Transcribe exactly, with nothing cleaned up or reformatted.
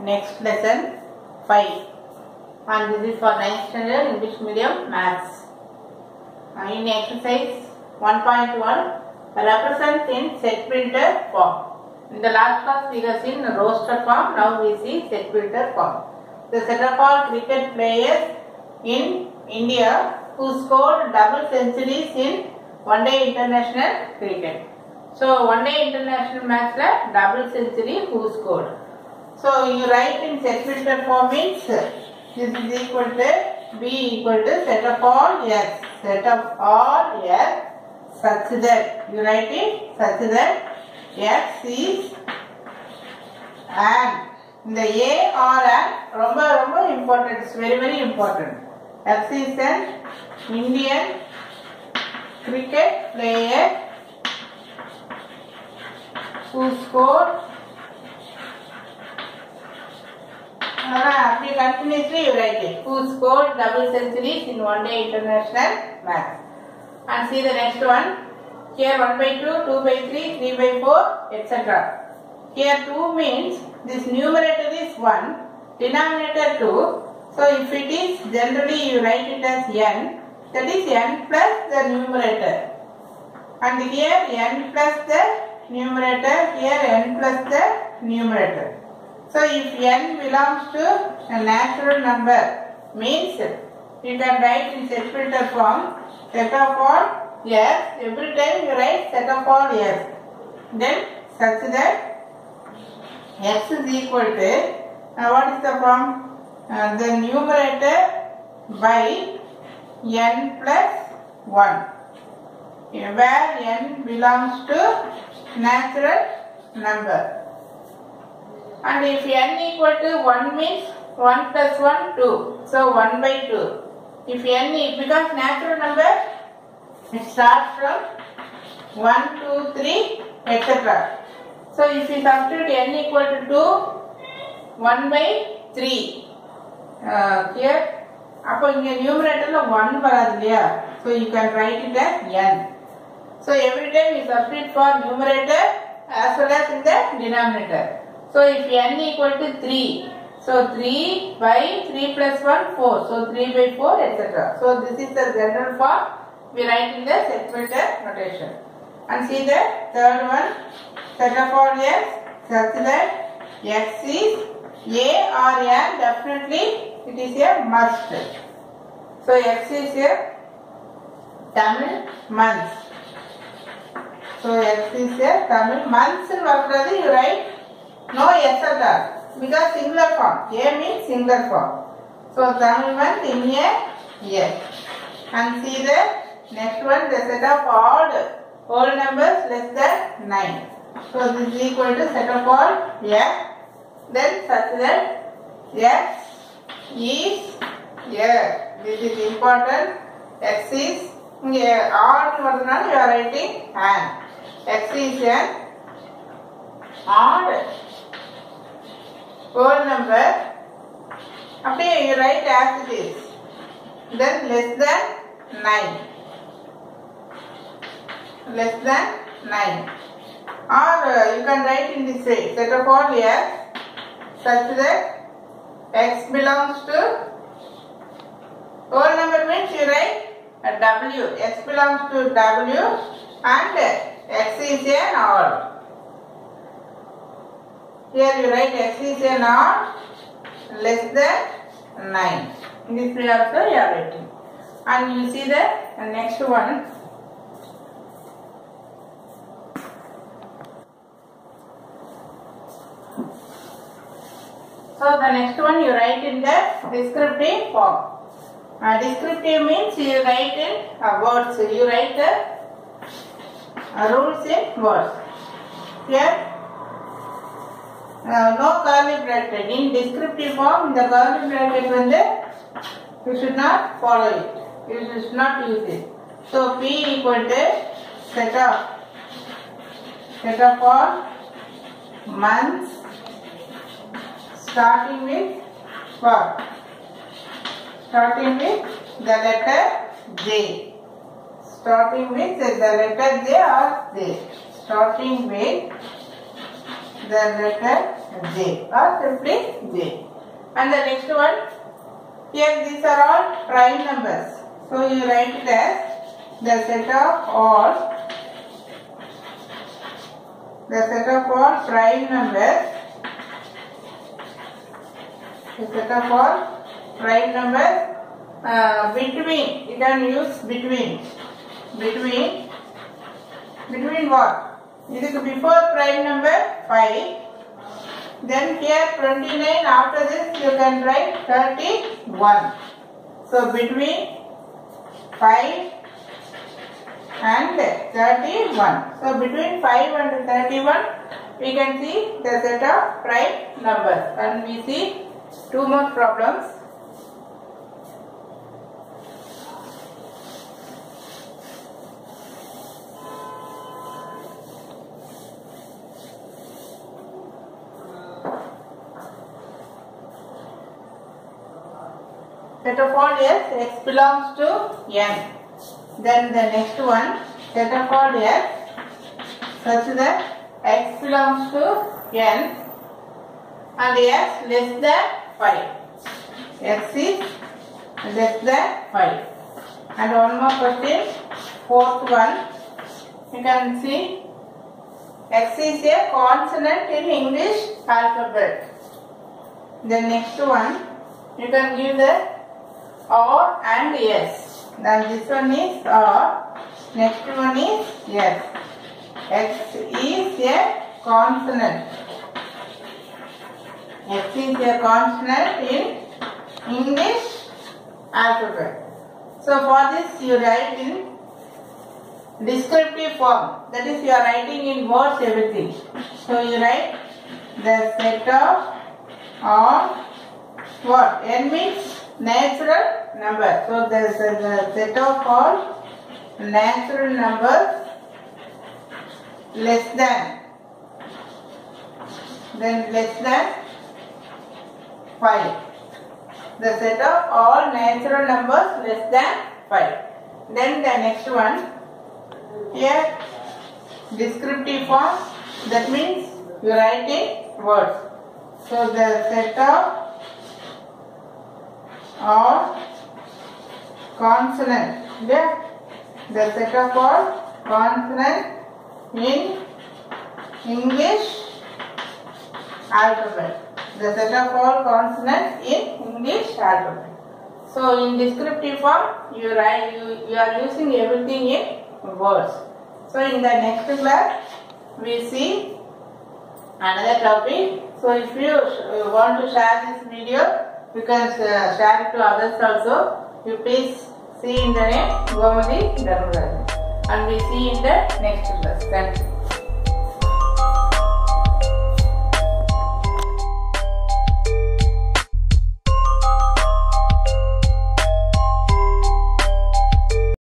next lesson five, and this is for ninth standard English medium maths. Uh, in exercise one point one, represent in set printer form. In the last class we have seen roster form, now we see set printer form. The set of all cricket players in India who scored double centuries in one day international cricket. So one day international match la double century who scored. So you write in set printer form means this is equal to B equal to set of all S. Set of all S such that you write it such that X is and the A or an romba romba important. It's very very important. X is an Indian cricket player who scored. After continuously you write it. Who scored double centuries in one day international match. And see the next one. Here one by two, two by three, three by four, et cetera. Here two means this numerator is one, denominator two. So if it is generally you write it as n, that is n plus the numerator. And here n plus the numerator, here n plus the numerator. So if n belongs to a natural number, means you can write in set filter form set of all S. Every time you write set of all S. Then such that x is equal to uh, what is the form? Uh, the numerator by n plus one, where n belongs to natural number. And if n equal to one means one plus one, two. So one by two. If n is, because natural number, it starts from one, two, three, et cetera. So if you substitute n equal to two, one by three. Uh, here, upon your numerator one varadliya. So you can write it as n. So every time you substitute for numerator as well as in the denominator. So if n equal to three, so three by three plus one, four. So three by four, et cetera. So this is the general form we write in the set filter notation. And see the third one, set of all S such that X is A or N, definitely it is a must. So X is a Tamil month. So X is a Tamil months in Vakradi you write no S at all, because singular form. A means singular form. So Tamil month in a year. And see the next one, the set of odd whole numbers less than nine. So this is equal to set of all X. Then such that X is here. This is important. X is here. Odd varna you are writing and X is an odd whole number. After you write as it is. Then less than nine. Less than nine. Or uh, you can write in this way, set of all S such that X belongs to whole number means you write a W. X belongs to W and X is an odd. Here you write X is an odd less than nine. In this way also you are writing. And you see the next one. So the next one you write in the descriptive form. Uh, descriptive means you write in uh, words. You write the uh, rules in words. Here uh, no curly bracket. In descriptive form, the curly bracket when the you should not follow it. You should not use it. So P equal to set of set of all months starting with what? Starting with the letter J. Starting with the letter J or J. Starting with the letter J or simply J. And the next one, here these are all prime numbers. So you write it as the set of all the set of all prime numbers. The set of all prime numbers uh, between, you can use between. Between. Between what? This is before prime number five. Then here twenty-nine, after this you can write thirty-one. So between five and thirty-one. So between five and thirty-one we can see the set of prime numbers. And we see two more problems. Set of all S, X belongs to N. Then the next one, set of all S such that X belongs to N and X less than five. X is less than five. And one more question, fourth one, you can see X is a consonant in English alphabet. The next one, you can give the R and S. Then this one is R, next one is S. X is a consonant. X is a consonant in English alphabet. So for this you write in descriptive form. That is, you are writing in words everything. So you write the set of all what? N means natural number. So there is a set of all natural numbers less than, then less than five. The set of all natural numbers less than five. Then the next one, here descriptive form, that means you write in words. So the set of all consonant, yeah, the set of all consonant in English alphabet. The set of all consonants in English alphabet. So in descriptive form, you write, you, you are using everything in words. So in the next class, we see another topic. So if you want to share this video, you can uh, share it to others also. You please see in the name Gomathi, and we see in the next class. Thank you.